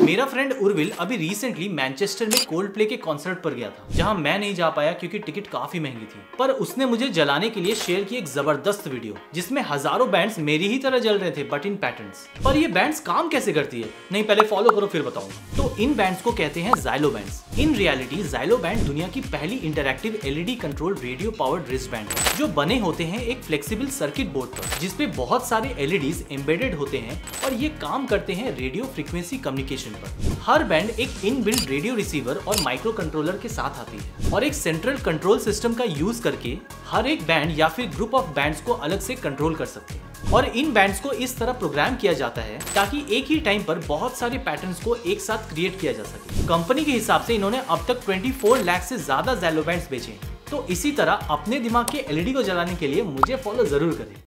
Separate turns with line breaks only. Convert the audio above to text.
मेरा फ्रेंड उर्विल अभी recently Manchester में कोल्ड प्ले के कॉन्सर्ट पर गया था, जहां मैं नहीं जा पाया क्योंकि टिकट काफी महंगी थी। पर उसने मुझे जलाने के लिए शेयर की एक जबरदस्त वीडियो, जिसमें हजारों बैंड्स मेरी ही तरह जल रहे थे बट इन पैटर्न्स। पर ये बैंड्स काम कैसे करती है? नहीं, पहले फॉलो करो फिर बताऊंगा। तो इन बैंड्स को कहते हैं Xylo bands. In reality Xylo band दुनिया की पहली interactive LED control radio powered wrist band है, जो बने होते हैं एक फ्लेक्सिबल सर्किट बोर्ड पर, जिसपे बहुत सारे एलईडीज एम्बेडेड होते हैं और ये काम करते हैं रेडियो फ्रीक्वेंसी कम्युनिकेशन पर। हर बैंड एक इनबिल्ट रेडियो रिसीवर और माइक्रो कंट्रोलर के साथ आती है और एक सेंट्रल कंट्रोल सिस्टम का यूज करके हर एक बैंड या फिर ग्रुप ऑफ बैंड्स को अलग से कंट्रोल कर सकते हैं। और इन बैंड्स को इस तरह प्रोग्राम किया जाता है ताकि एक ही टाइम पर बहुत सारे पैटर्न्स को एक साथ क्रिएट किया जा सके। कंपनी के हिसाब से इन्होंने अब तक 24 लाख से ज्यादा जाइलो बैंड्स बेचे हैं। तो इसी तरह अपने दिमाग के एलईडी को जलाने के लिए मुझे फॉलो जरूर करें।